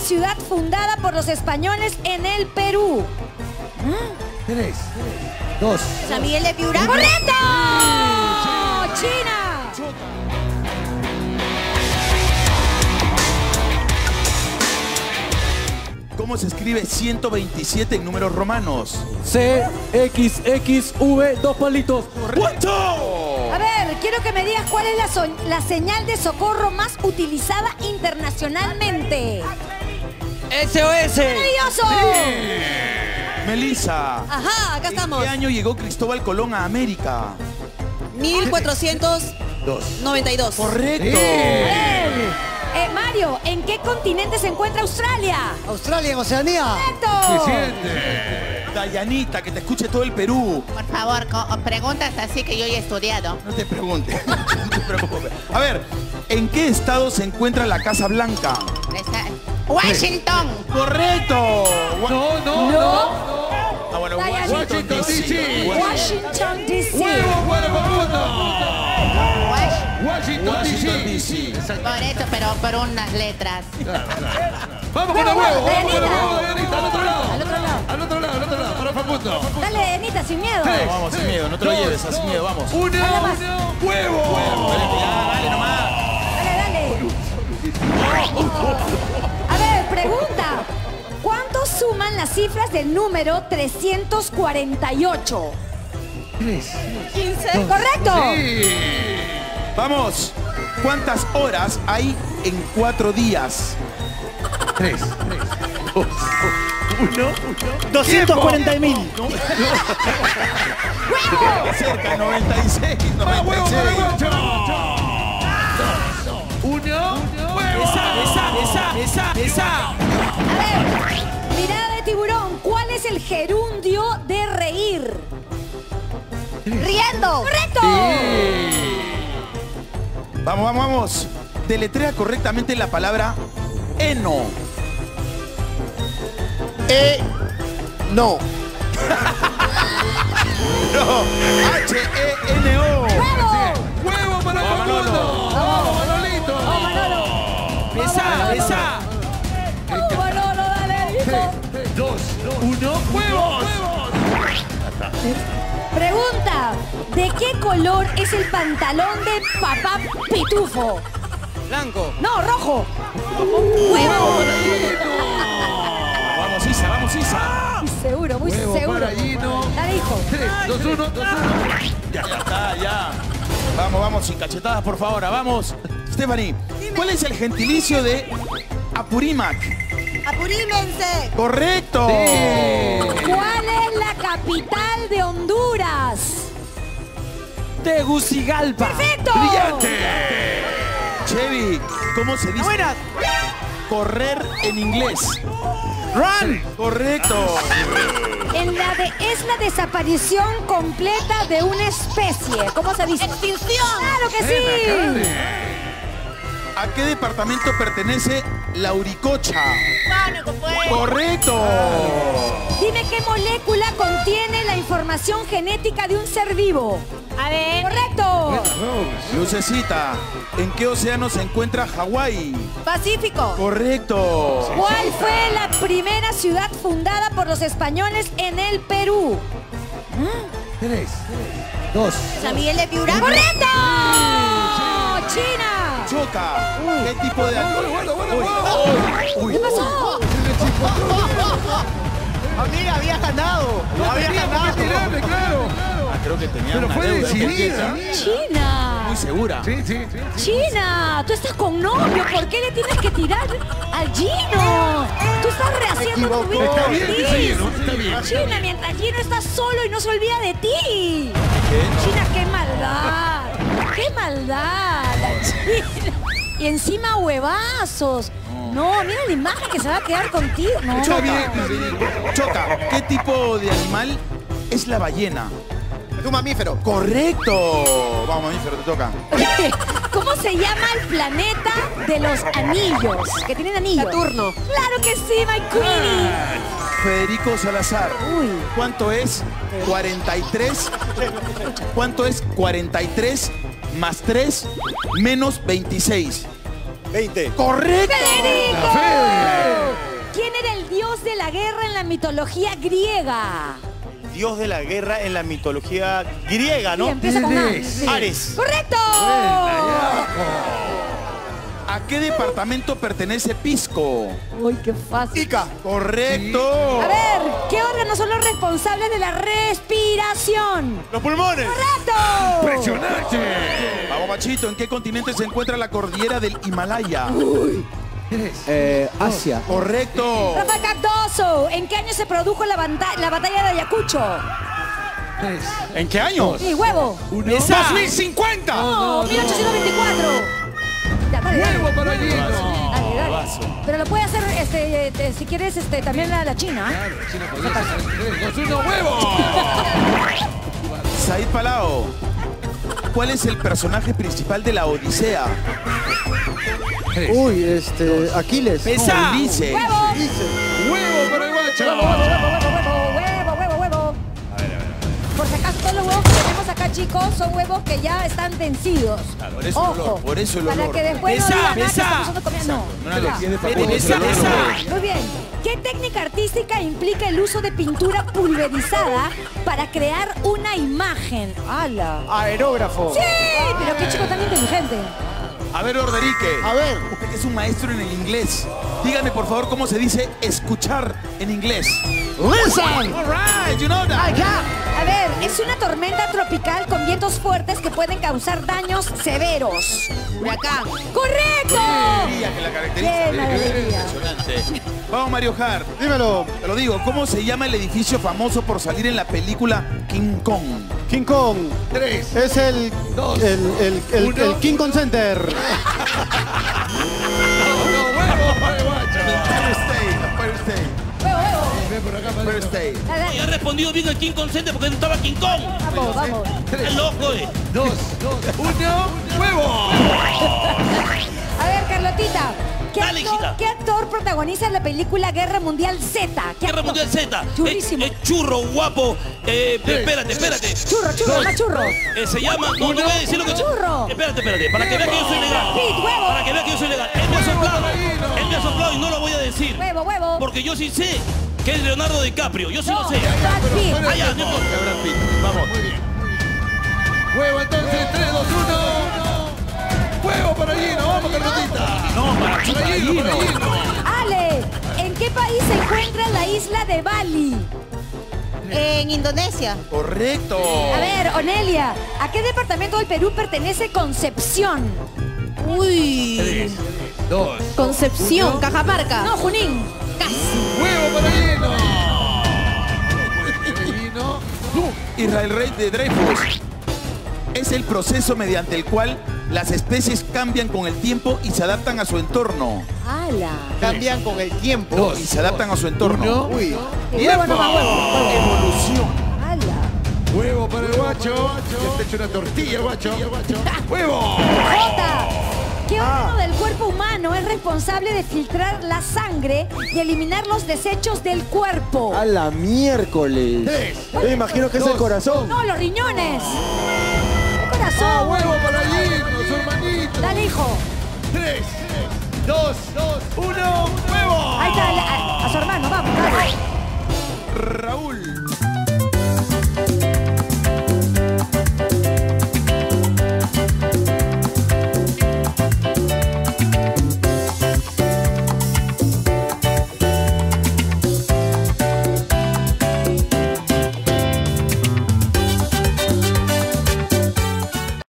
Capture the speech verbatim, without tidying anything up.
ciudad fundada por los españoles en el Perú? Tres, dos. San Miguel de Piura. ¡Correcto! ¡China! ¿Cómo se escribe ciento veintisiete en números romanos? C, X, X, V, dos palitos. ¡Correcto! A ver, quiero que me digas cuál es la, so- la señal de socorro más utilizada internacionalmente. S O S. ¡Maravilloso! Melissa. Ajá, acá ¿En estamos. qué año llegó Cristóbal Colón a América? mil cuatrocientos noventa y dos. Correcto. A ver, eh, Mario, ¿en qué continente se encuentra Australia? Australia, en Oceanía. ¡Correcto! Dayanita, que te escuche todo el Perú. Por favor, co- preguntas así que yo ya he estudiado. No te preguntes, no te preocupes. A ver, ¿en qué estado se encuentra la Casa Blanca? Está- Washington. ¡Correcto! Wa- No, no, no. Ah, bueno, Dayanita. Washington, D C. Washington, D C. Huevo para Facundo. Wash- Washington, Washington, D C. D C. Por eso, pero por unas letras. Vamos con el huevo. Vamos con el Dayanita. huevo, Dayanita. Al otro lado. Al otro lado. Al otro lado, al otro lado. Para Facundo. Dale, Anita, sin miedo. Tres, Vamos, sin miedo, no te lo dos, lleves, sin dos, miedo, vamos. Uno, Dale más. uno, huevo. Ya, dale nomás. Dale, dale. A ver, pregunta. ¿Cuánto suman las cifras del número trescientos cuarenta y ocho? Tres. quince. ¿Correcto? Sí. Vamos. ¿Cuántas horas hay en cuatro días? Tres. Dos, uno, doscientos cuarenta mil. cerca, noventa y seis, ¡Ah, huevo para noventa y seis. Guacho! Uno, huevo. Esa, esa, esa, esa, esa. A ver, mirada de tiburón. ¿Cuál es el gerundio de reír? Riendo. ¡Correcto! Vamos, vamos, vamos. Deletrea correctamente la palabra heno. E, no. No, H E N O. ¡Bravo! ¡Huevo para Vamos, Facundo! Manolo. ¡Vamos, Manolito! ¡Vamos, Manolo! Esa, esa. ¡Vamos, Manolo, dale, hijo! Dos, uno, huevo, huevo. Pregunta. ¿De qué color es el pantalón de papá Pitufo? Blanco. No, rojo. ¡Huevo! Vamos, Isa, vamos, Isa. Muy seguro, muy Huevo seguro. para Gino. Dale, hijo. Tres, dos, uno, dos, uno. Ya, ya está, ya. Vamos, vamos, sin cachetadas, por favor. Vamos. Stephanie, ¿cuál es el gentilicio de Apurímac? Apurímense. ¡Correcto! ¿Cuál es la capital de Honduras? Tegucigalpa. ¡Perfecto! ¡Brillante! Chevy, ¿cómo se dice Buenas. correr en inglés? Run. Correcto. En la de, es la desaparición completa de una especie. ¿Cómo se dice? Extinción. ¡Claro que sí! ¿A qué departamento pertenece Lauricocha? Pánico, pues. ¡Correcto! Dime qué molécula contiene la información genética de un ser vivo. A ver. ¡Correcto! Lucecita, ¿en qué océano se encuentra Hawái? Pacífico. Correcto. ¿Cuál fue la primera ciudad fundada por los españoles en el Perú? Tres, dos. San Miguel de Piura. ¡Correcto! ¡China! Choca. ¿Qué tipo de animal? Bueno, bueno, bueno. Uy, ¿Qué pasó? Amiga, había ganado. Había Tenía por qué ganado. tirarle, claro. Ah, creo que tenía Pero una fue deuda decidida. pendiente. ¡China! Muy segura. Sí, sí, sí. China, tú estás con novio, ¿por qué le tienes que tirar al Gino? Tú estás rehaciendo tu vida. Está bien, feliz. está bien, ¿no? Está bien. China, mientras Gino está solo y no se olvida de ti. ¿Qué? China, qué maldad. Qué maldad. La China. Y encima huevazos. No, mira la imagen que se va a quedar contigo. No. Choca. Choca. ¿Qué tipo de animal es la ballena? Es un mamífero. Correcto. Vamos, mamífero, te toca. ¿Cómo se llama el planeta de los anillos? Que tienen anillos. Saturno. Claro que sí, my queenie. Federico Salazar. Uy. ¿Cuánto es cuarenta y tres? ¿Cuánto es cuarenta y tres más tres menos veintiséis? veinte. ¡Correcto! ¡Federico! guerra en la mitología griega? Dios de la guerra en la mitología griega, ¿no? Sí, empieza con A. Ares. Ares. ¡Correcto! ¿A qué departamento pertenece Pisco? Uy, qué fácil. Ica. Correcto. A ver, ¿qué órganos son los responsables de la respiración? Los pulmones. ¡Correcto! ¡Impresionante! Vamos, Machito, ¿en qué continente se encuentra la cordillera del Himalaya? Eh, Asia. Correcto. Rafa Cardoso, ¿en qué año se produjo la, banta- la batalla de Ayacucho? Tres. ¿En qué año? Sí, huevo. Esa. dos mil cincuenta. No, mil ochocientos veinticuatro. Ya, dale, dale. ¡Huevo para allí! Dale, dale. Pero lo puede hacer, este, eh, si quieres, este, también la, la China. ¿eh? tres, dos, uno, ¡huevo! Said Palao, ¿cuál es el personaje principal de la Odisea? Uy, este, Aquiles. Pesa. Ulises. ¡Huevo! ¡Huevo para el guacho! ¡Huevo, huevo, huevo, huevo, huevo, huevo! Por si acaso, todos los huevos que tenemos acá, chicos, son huevos que ya están vencidos. Por eso el Ojo, olor, por eso el para olor. que después no Pesa, digan, ah, que pesa. estamos usando comida. No, No le ya. quede Vete, Facundo, pesa, se lo pesa. olor. Muy bien. ¿Qué técnica artística implica el uso de pintura pulverizada para crear una imagen? ¡Hala! Aerógrafo. ¡Sí! Pero qué chico tan inteligente. A ver, Orderique. A ver. Usted que es un maestro en el inglés. Dígame, por favor, cómo se dice escuchar en inglés. Listen. All right, you know that. A ver, es una tormenta tropical con vientos fuertes que pueden causar daños severos. Huracán. ¡Correcto! Alegría que la caracteriza. Bien, alegría. Impresionante. Vamos, Mario Hart. Dímelo. Te lo digo, ¿cómo se llama el edificio famoso por salir en la película King Kong? King Kong. Tres. Es el, Dos. el, el, el, Uno. el King Kong Center. ¡No, no, huevo para el guacho! Empire State, Empire State, ¡Huevo, huevo! Ven por acá, Empire Palito. State. Dale, dale. Y ha respondido bien el King Consente porque no estaba King Kong. Vamos, vamos. Es loco, eh. Dos, dos, uno, ¡huevo! A ver, Carlotita. ¿Qué Dale, actor, hijita. ¿Qué actor protagoniza la película Guerra Mundial Z? ¿Qué Guerra actor? Mundial Z. Churrísimo. Es, es churro, guapo. Eh, espérate, espérate. Churro, churro, más churro. Eh, se llama. No, no voy a decir lo que. Churro. Espérate, espérate. Para que veas que yo soy legal. Pit, huevo. Para que veas que yo soy legal. Él me ha soplado. Él me ha soplado y no lo voy a decir. Huevo, huevo. Porque yo sí sé que es Leonardo DiCaprio. Yo sí lo sé. Brad Pitt. Ah, ya, no importa. Brad Pitt. Vamos. Muy bien. ¡Huevo entonces! tres, dos, uno. ¡Huevo para Gino! ¡Vamos, Carlotita! No, para ¡Para Gino, para Gino! Ale, ¿en qué país se encuentra la isla de Bali? En Indonesia. Correcto. A ver, Onelia, ¿a qué departamento del Perú pertenece Concepción? Uy. Tres, dos, Concepción, uno. Cajamarca. No, Junín. ¡Huevo para Gino! Gino. Israel Rey de Dreyfus es el proceso mediante el cual las especies cambian con el tiempo y se adaptan a su entorno. ¡Hala! Cambian con el tiempo. Dos. Y se adaptan a su entorno. Uno. Uy. Huevo no más huevo. huevo. Evolución. ¡Hala! ¡Huevo para el guacho! Ya te he hecho una tortilla, guacho. ¡Huevo! Jota, ¿qué Ah. órgano del cuerpo humano es responsable de filtrar la sangre y eliminar los desechos del cuerpo? A la miércoles. Tres. Yo me imagino que es el Dos. corazón. No, los riñones. El ¡Ah, corazón. huevo para Gino, su hermanito! Dale, hijo. Tres, dos, uno, ¡huevo!